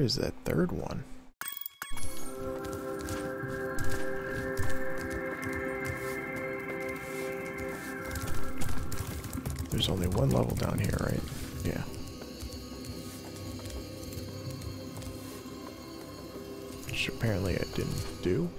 is that third one? There's only one level down here, right? Yeah. Which apparently I didn't do.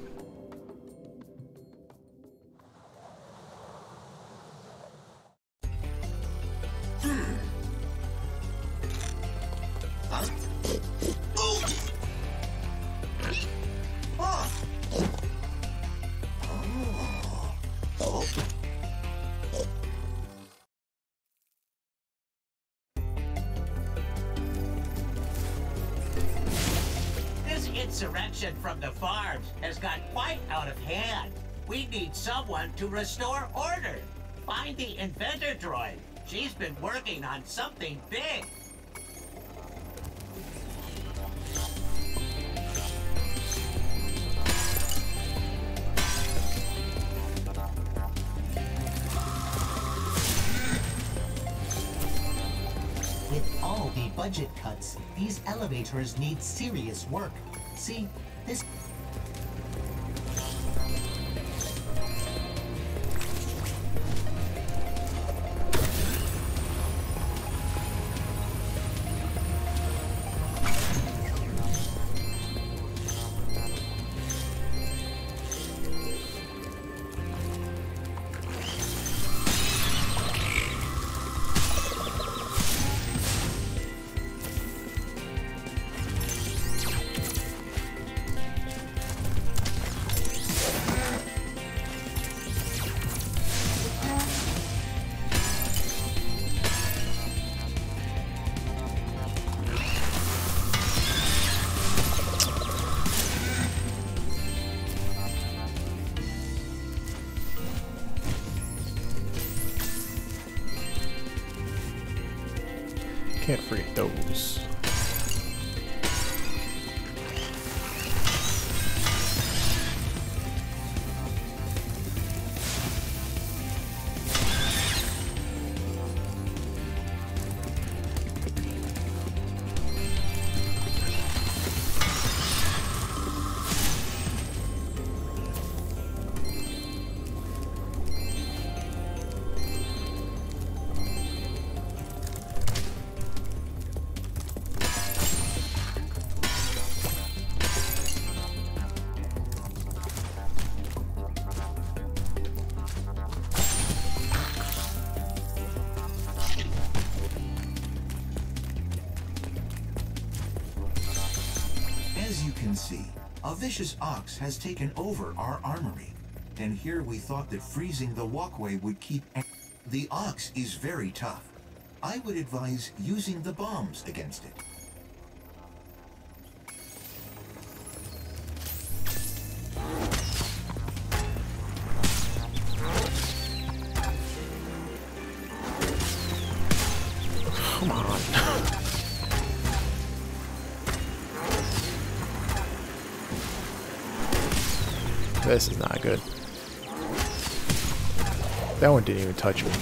Insurrection from the farms has got quite out of hand. We need someone to restore order. Find the inventor droid. She's been working on something big. With all the budget cuts, these elevators need serious work. See, this... Can't forget those. As you can see, a vicious ox has taken over our armory. And here we thought that freezing the walkway would keep... The ox is very tough. I would advise using the bombs against it. Come on. This is not good. That one didn't even touch me.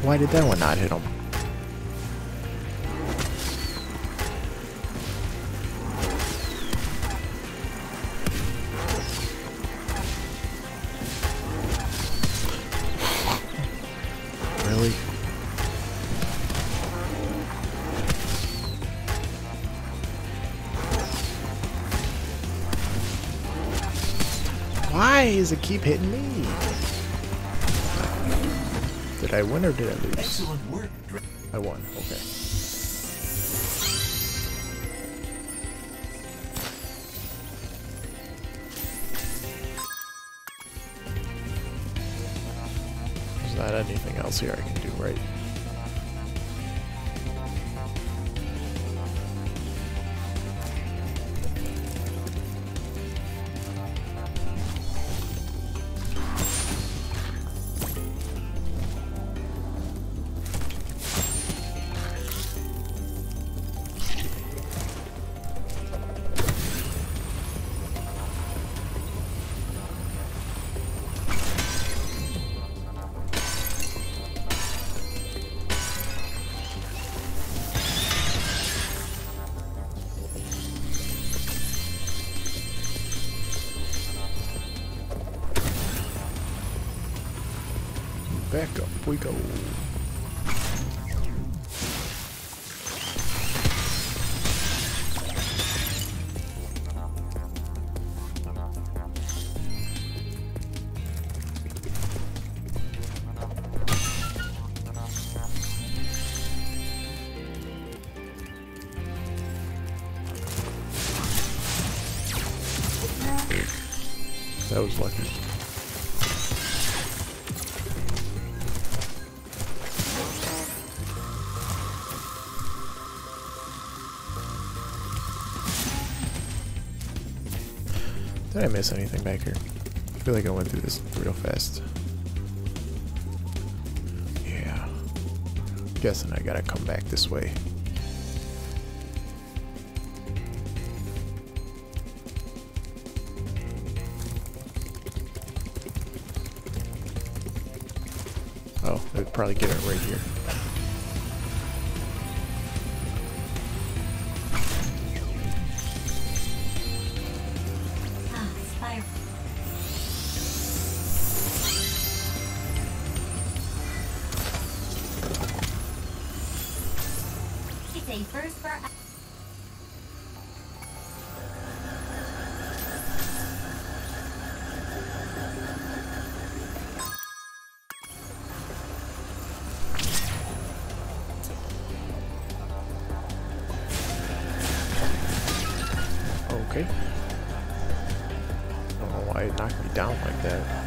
Why did that one not hit him? Really? Why does it keep hitting me? Did I win or did I lose? Excellent work, I won, okay. There's not anything else here I can do, right? Back up we go. That was lucky. Did I miss anything back here? I feel like I went through this real fast. Yeah. Guessing I gotta come back this way. Oh, they'd probably get it right here. First for Okay. I don't know why it knocked me down like that.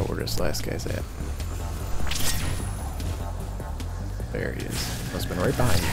out where this last guy's at. There he is. Must have been right behind me.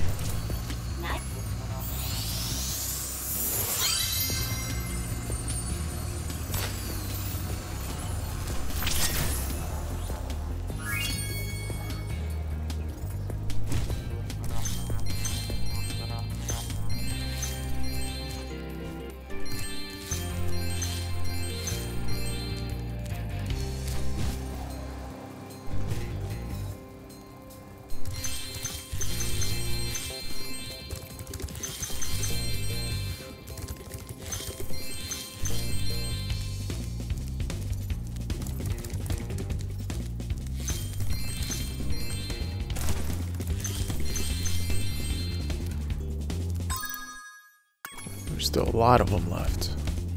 There's still a lot of them left.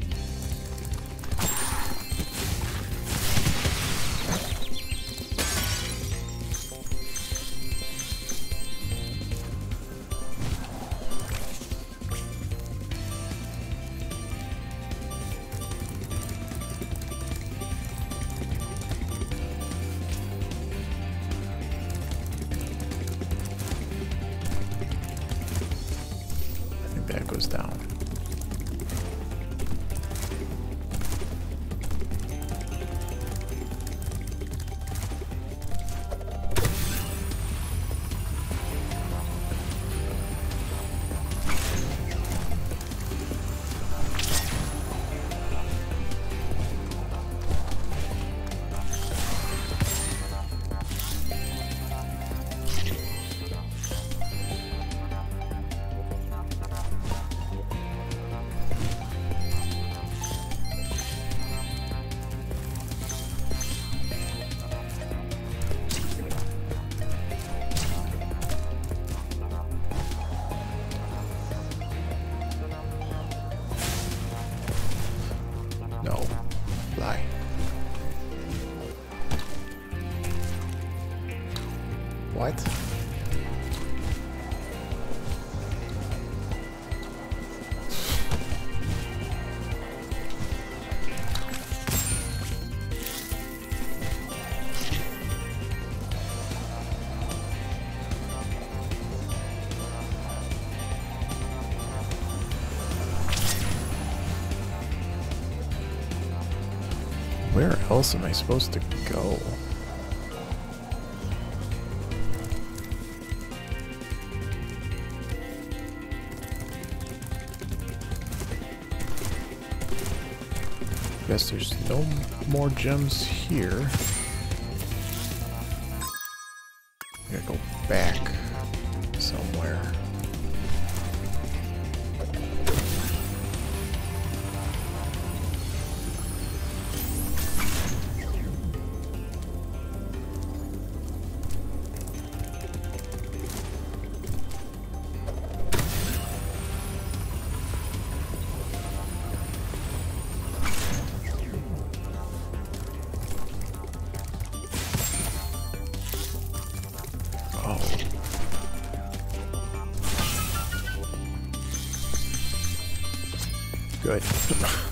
I think that goes down. No. Lie. What? Where else am I supposed to go? Guess there's no more gems here. I gotta go back somewhere. Good.